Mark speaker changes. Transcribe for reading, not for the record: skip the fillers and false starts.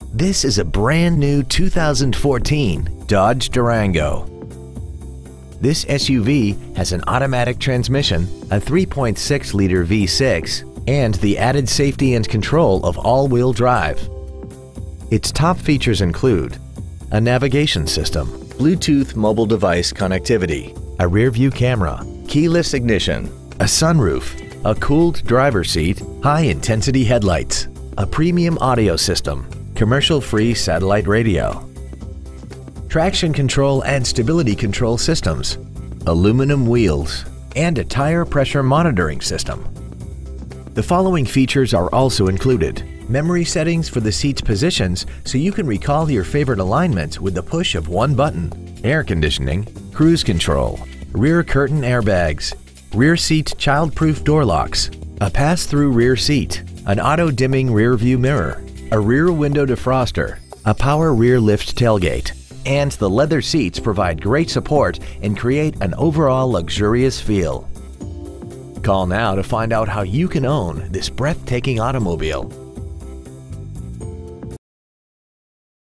Speaker 1: This is a brand new 2014 Dodge Durango. This SUV has an automatic transmission, a 3.6-liter V6, and the added safety and control of all-wheel drive. Its top features include a navigation system, Bluetooth mobile device connectivity, a rear-view camera, keyless ignition, a sunroof, a cooled driver's seat, high-intensity headlights, a premium audio system, commercial-free satellite radio, traction control and stability control systems, aluminum wheels, and a tire pressure monitoring system. The following features are also included: memory settings for the seat's positions so you can recall your favorite alignments with the push of one button, air conditioning, cruise control, rear curtain airbags, rear seat child-proof door locks, a pass-through rear seat, an auto-dimming rear-view mirror, a rear window defroster, a power rear lift tailgate, and the leather seats provide great support and create an overall luxurious feel. Call now to find out how you can own this breathtaking automobile.